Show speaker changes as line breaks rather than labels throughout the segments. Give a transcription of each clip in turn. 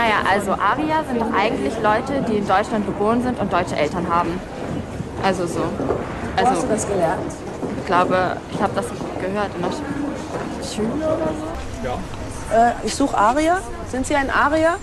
Naja, also Arier sind doch eigentlich Leute, die in Deutschland geboren sind und deutsche Eltern haben. Also so.
Wo hast du das gelernt?
Ich glaube, ich habe das gehört in der Schule oder so.
Ja.
Ich suche Arier. Sind Sie ein Arier?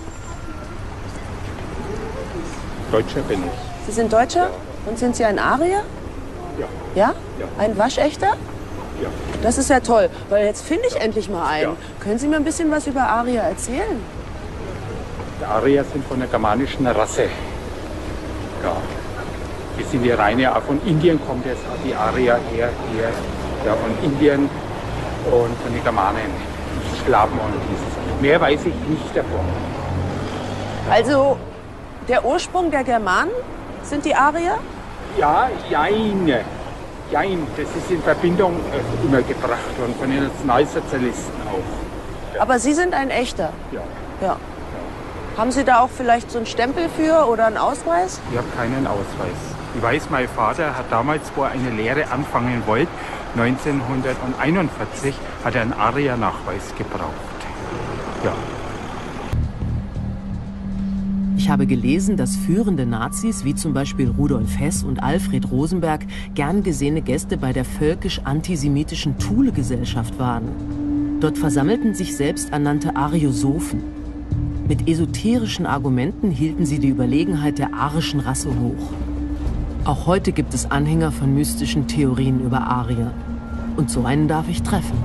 Deutscher bin ich.
Sie sind Deutscher?
Ja.
Und sind Sie ein Arier?
Ja.
Ja?
Ja.
Ein waschechter?
Ja.
Das ist ja toll, weil jetzt finde ich endlich mal einen.
Ja.
Können Sie mir ein bisschen was über Arier erzählen?
Die Arier sind von der germanischen Rasse. Ja. Wir sind die reine, auch von Indien kommt jetzt die Arier her, ja, von Indien und von den Germanen, Sklaven und dieses. Mehr weiß ich nicht davon.
Also der Ursprung der Germanen sind die Arier?
Ja, jein. Jein, das ist in Verbindung immer gebracht worden von den Nationalsozialisten auch. Ja.
Aber Sie sind ein echter?
Ja.
Ja. Haben Sie da auch vielleicht so einen Stempel für oder einen Ausweis?
Ich habe keinen Ausweis. Ich weiß, mein Vater hat damals, wo er eine Lehre anfangen wollte, 1941, hat er einen Arier-Nachweis gebraucht. Ja.
Ich habe gelesen, dass führende Nazis, wie zum Beispiel Rudolf Hess und Alfred Rosenberg, gern gesehene Gäste bei der völkisch-antisemitischen Thule-Gesellschaft waren. Dort versammelten sich selbsternannte Ariosophen. Mit esoterischen Argumenten hielten sie die Überlegenheit der arischen Rasse hoch. Auch heute gibt es Anhänger von mystischen Theorien über Arier. Und so einen darf ich treffen.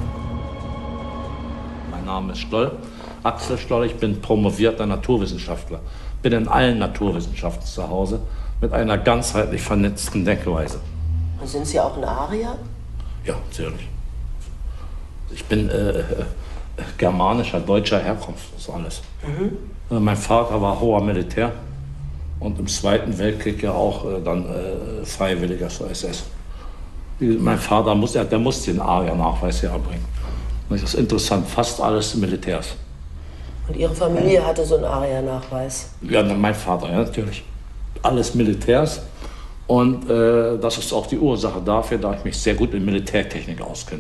Mein Name ist Stoll, Axel Stoll. Ich bin promovierter Naturwissenschaftler. Bin in allen Naturwissenschaften zu Hause mit einer ganzheitlich vernetzten Denkweise.
Und sind Sie auch ein Arier?
Ja, natürlich. Ich bin germanischer, deutscher Herkunft, das ist alles. Mein Vater war hoher Militär und im Zweiten Weltkrieg ja auch dann Freiwilliger zur SS. Mein Vater musste den Arier-Nachweis herbringen. Das ist interessant, fast alles Militärs.
Und Ihre Familie hatte so einen Arier-Nachweis?
Ja, mein Vater, ja, natürlich. Alles Militärs. Und das ist auch die Ursache dafür, da ich mich sehr gut in Militärtechnik auskenne.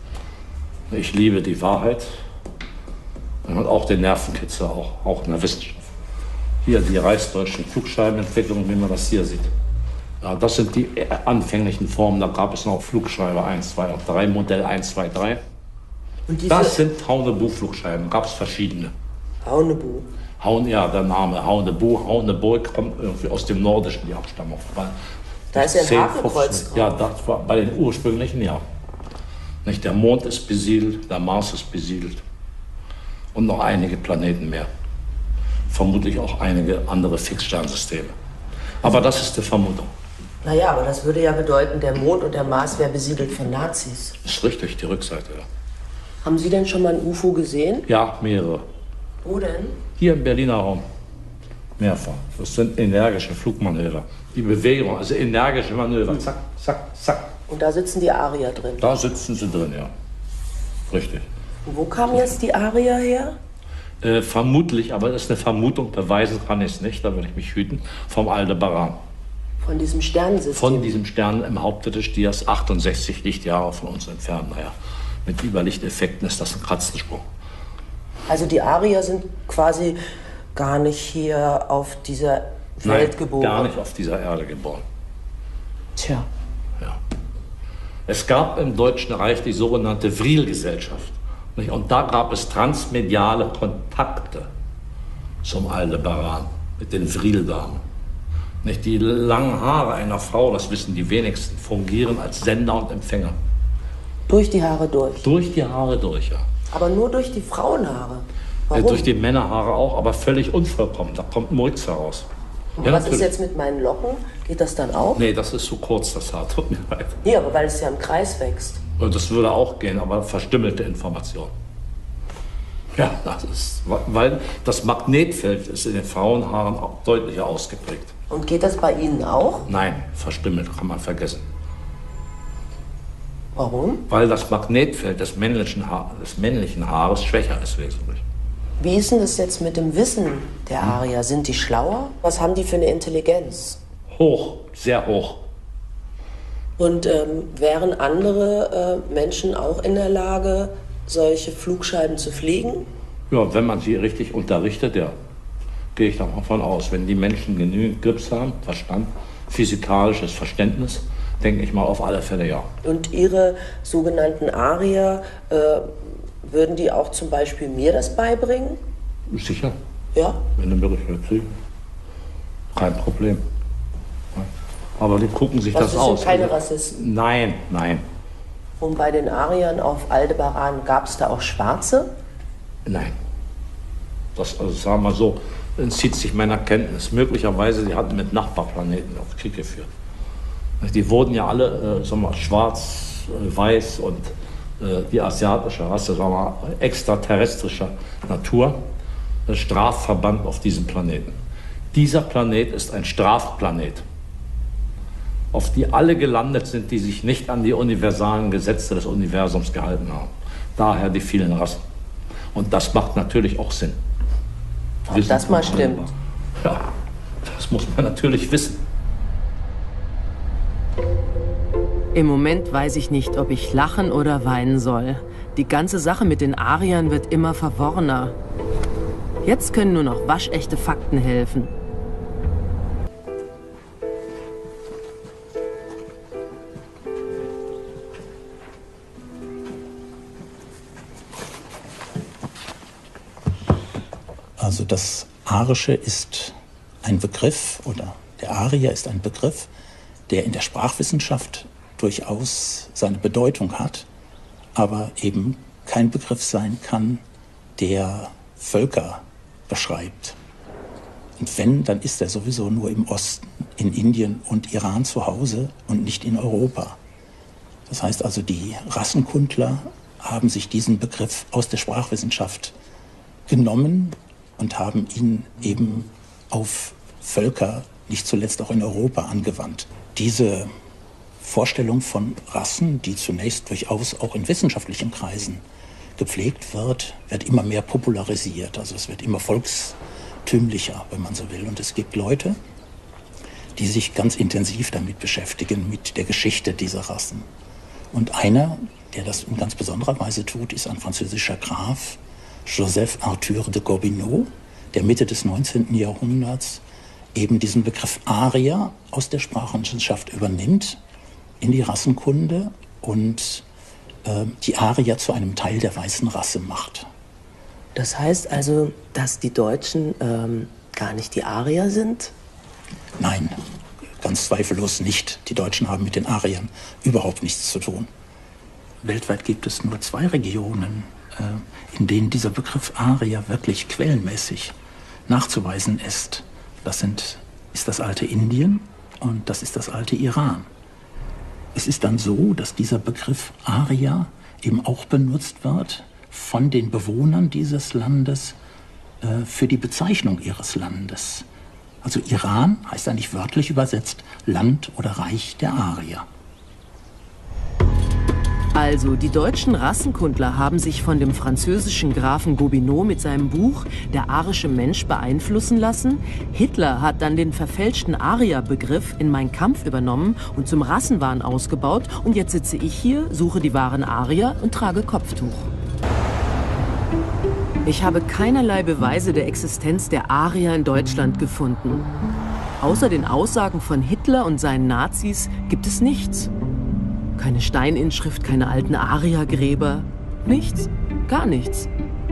Ich liebe die Wahrheit und auch den Nervenkitzel, auch in der Wissenschaft. Hier die reichsdeutschen Flugscheibenentwicklung, wie man das hier sieht. Ja, das sind die anfänglichen Formen. Da gab es noch Flugscheibe 1, 2 und 3, Modell 1, 2, 3. Und das sind Haunebu-Flugscheiben, gab es verschiedene.
Haunebu?
Ja, der Name Haunebu. Hauneburg kommt irgendwie aus dem Nordischen, die Abstammung.
Da ist ja ein Hakenkreuz drauf.
Ja, das war bei den ursprünglichen, ja. Nicht, der Mond ist besiedelt, der Mars ist besiedelt und noch einige Planeten mehr. Vermutlich auch einige andere Fixsternsysteme. Aber das ist die Vermutung.
Naja, aber das würde ja bedeuten, der Mond und der Mars wäre besiedelt von Nazis.
Ist richtig, die Rückseite, ja.
Haben Sie denn schon mal ein UFO gesehen?
Ja, mehrere.
Wo denn?
Hier im Berliner Raum. Mehrfach. Das sind energische Flugmanöver. Die Bewegung, also energische Manöver. Zack, zack, zack.
Und da sitzen die Arier drin?
Da sitzen sie drin, ja. Richtig.
Und wo kamen jetzt die Arier her?
Vermutlich, aber das ist eine Vermutung, beweisen kann ich es nicht, da würde ich mich hüten, vom Aldebaran.
Von diesem Sternensystem?
Von diesem Stern im Haupte des Stiers, 68 Lichtjahre von uns entfernt. Naja, mit Überlichteffekten ist das ein Katzensprung.
Also die Arier sind quasi gar nicht hier auf dieser Welt geboren?
Gar nicht auf dieser Erde geboren.
Tja.
Ja. Es gab im Deutschen Reich die sogenannte Vril-Gesellschaft. Und da gab es transmediale Kontakte zum Aldebaran mit den Vril-Damen. Die langen Haare einer Frau, das wissen die wenigsten, fungieren als Sender und Empfänger.
Durch die Haare durch?
Durch die Haare durch, ja.
Aber nur durch die Frauenhaare? Warum?
Durch die Männerhaare auch, aber völlig unvollkommen. Da kommt Murks heraus.
Und
ja,
was
natürlich.
ist jetzt mit meinen Locken? Geht das dann auch?
Nee, das ist zu kurz, das Haar. Tut mir leid.
Nee, aber weil es ja im Kreis wächst.
Und das würde auch gehen, aber verstümmelte Information. Ja, das ist, weil das Magnetfeld ist in den Frauenhaaren auch deutlicher ausgeprägt.
Und geht das bei Ihnen auch?
Nein, verstümmelt kann man vergessen.
Warum?
Weil das Magnetfeld des männlichen Haares schwächer ist wesentlich.
Wie ist denn das jetzt mit dem Wissen der Arier? Sind die schlauer? Was haben die für eine Intelligenz?
Hoch, sehr hoch.
Und wären andere Menschen auch in der Lage, solche Flugscheiben zu fliegen?
Ja, wenn man sie richtig unterrichtet, ja. gehe ich davon aus, wenn die Menschen genügend Grips haben, Verstand, physikalisches Verständnis, denke ich mal auf alle Fälle ja.
Und Ihre sogenannten Arier, würden die auch zum Beispiel mir das beibringen?
Sicher.
Ja?
Wenn du mir das kriegst, kein Problem. Aber die gucken sich das aus.
Sind keine Rassisten?
Nein, nein.
Und bei den Ariern auf Aldebaran gab es da auch Schwarze?
Nein. Das, also sagen wir so, entzieht sich meiner Kenntnis. Möglicherweise, die hatten mit Nachbarplaneten auf Krieg geführt. Die wurden ja alle, sagen wir, schwarz, weiß und die asiatische Rasse, sagen wir, extraterrestrischer Natur, strafverbannt auf diesem Planeten. Dieser Planet ist ein Strafplanet, auf die alle gelandet sind, die sich nicht an die universalen Gesetze des Universums gehalten haben. Daher die vielen Rassen. Und das macht natürlich auch Sinn.
Ob das mal stimmt.
Ja, das muss man natürlich wissen.
Im Moment weiß ich nicht, ob ich lachen oder weinen soll. Die ganze Sache mit den Ariern wird immer verworrener. Jetzt können nur noch waschechte Fakten helfen.
Also das Arische ist ein Begriff, oder der Arier ist ein Begriff, der in der Sprachwissenschaft durchaus seine Bedeutung hat, aber eben kein Begriff sein kann, der Völker beschreibt. Und wenn, dann ist er sowieso nur im Osten, in Indien und Iran zu Hause und nicht in Europa. Das heißt also, die Rassenkundler haben sich diesen Begriff aus der Sprachwissenschaft genommen und haben ihn eben auf Völker, nicht zuletzt auch in Europa, angewandt. Diese Vorstellung von Rassen, die zunächst durchaus auch in wissenschaftlichen Kreisen gepflegt wird, wird immer mehr popularisiert. Also es wird immer volkstümlicher, wenn man so will. Und es gibt Leute, die sich ganz intensiv damit beschäftigen, mit der Geschichte dieser Rassen. Und einer, der das in ganz besonderer Weise tut, ist ein französischer Graf, Joseph Arthur de Gobineau, der Mitte des 19. Jahrhunderts eben diesen Begriff Arier aus der Sprachwissenschaft übernimmt in die Rassenkunde und die Arier zu einem Teil der weißen Rasse macht.
Das heißt also, dass die Deutschen gar nicht die Arier sind?
Nein, ganz zweifellos nicht. Die Deutschen haben mit den Ariern überhaupt nichts zu tun. Weltweit gibt es nur 2 Regionen, in denen dieser Begriff Arier wirklich quellenmäßig nachzuweisen ist. Das ist das alte Indien und das ist das alte Iran. Es ist dann so, dass dieser Begriff Arier eben auch benutzt wird von den Bewohnern dieses Landes für die Bezeichnung ihres Landes. Also Iran heißt eigentlich wörtlich übersetzt Land oder Reich der Arier.
Also, die deutschen Rassenkundler haben sich von dem französischen Grafen Gobineau mit seinem Buch Der arische Mensch beeinflussen lassen. Hitler hat dann den verfälschten Arier-Begriff in Mein Kampf übernommen und zum Rassenwahn ausgebaut. Und jetzt sitze ich hier, suche die wahren Arier und trage Kopftuch. Ich habe keinerlei Beweise der Existenz der Arier in Deutschland gefunden. Außer den Aussagen von Hitler und seinen Nazis gibt es nichts. Keine Steininschrift, keine alten Ariergräber. Nichts, gar nichts.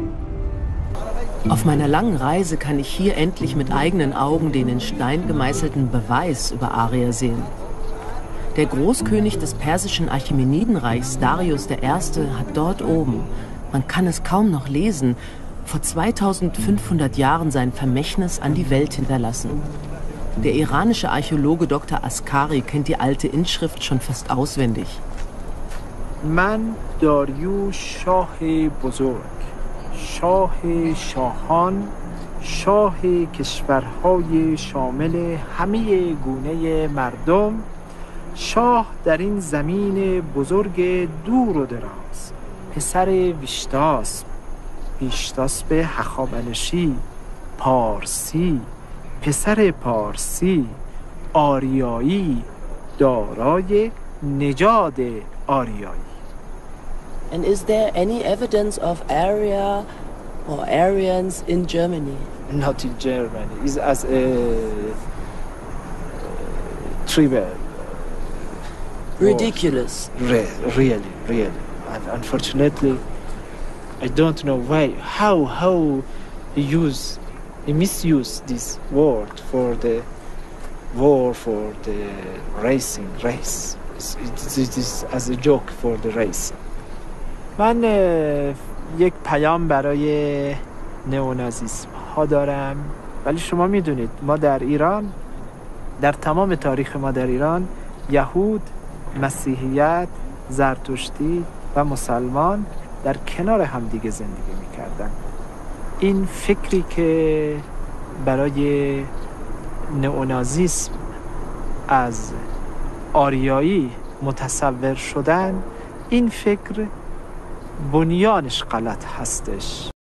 Auf meiner langen Reise kann ich hier endlich mit eigenen Augen den in Stein gemeißelten Beweis über Arier sehen. Der Großkönig des persischen Achämenidenreichs, Darius I., hat dort oben, man kann es kaum noch lesen, vor 2500 Jahren sein Vermächtnis an die Welt hinterlassen. Der iranische Archäologe Dr. Askari kennt die alte Inschrift schon fast auswendig.
من داریوش شاه بزرگ شاه شاهان شاه کشورهای شامل همه گونه مردم شاه در این زمین بزرگ دور و دراز پسر ویشتاسپ ویشتاسپ هخامنشی پارسی پسر پارسی آریایی دارای نژاد آریایی.
And is there any evidence of Arya or Aryans in Germany?
not in Germany, is as a trivial.
Ridiculous.
Really. And unfortunately, I don't know why, how he misuse this word for the war, for the race. It is as a joke for the race.
من یک پیام برای نئونازیسم ها دارم، ولی شما میدونید ما در ایران، در تمام تاریخ ما در ایران، یهود، مسیحیت، زرتشتی و مسلمان در کنار همدیگه زندگی میکردن. این فکری که برای نئونازیسم از آریایی متصور شدن، این فکر بنیانش غلط هستش.